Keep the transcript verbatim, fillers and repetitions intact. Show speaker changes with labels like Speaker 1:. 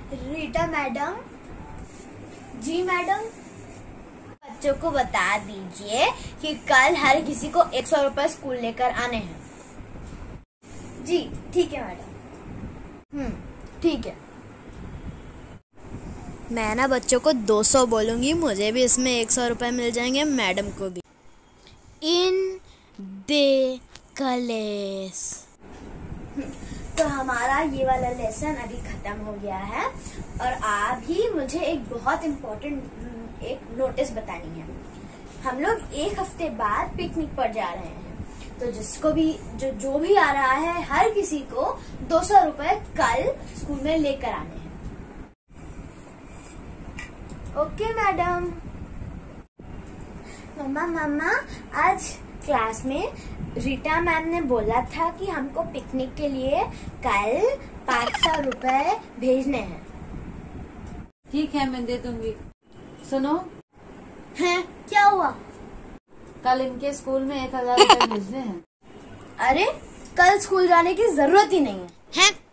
Speaker 1: Rita madam. जी madam. बच्चों को बता दीजिए कि कल हर किसी को एक सौ रुपए स्कूल लेकर आने हैं। जी ठीक है मैडम। हम्म ठीक है। मैं ना बच्चों को दो सौ बोलूंगी, मुझे भी इसमें एक सौ रुपए मिल जाएंगे, मैडम को भी। इन दे कलेस। तो हमारा ये वाला लेसन अभी खत्म हो गया है और आप ही मुझे एक बहुत इम्पोर्टेंट एक नोटिस बतानी है। हम लोग एक हफ्ते बाद पिकनिक पर जा रहे हैं, तो जिसको भी जो जो भी आ रहा है हर किसी को दो सौ रुपए कल स्कूल में लेकर आने हैं। Okay madam. मम्मा मम्मा आज क्लास में रीटा मैम ने बोला था कि हमको पिकनिक के लिए कल पाँच सौ रुपए भेजने हैं।
Speaker 2: ठीक है, मैं दे दूंगी। सुनो।
Speaker 1: हैं? क्या हुआ?
Speaker 2: कल इनके स्कूल में एक हजार रुपए भेजने हैं।
Speaker 1: अरे कल स्कूल जाने की जरूरत ही नहीं है। हैं?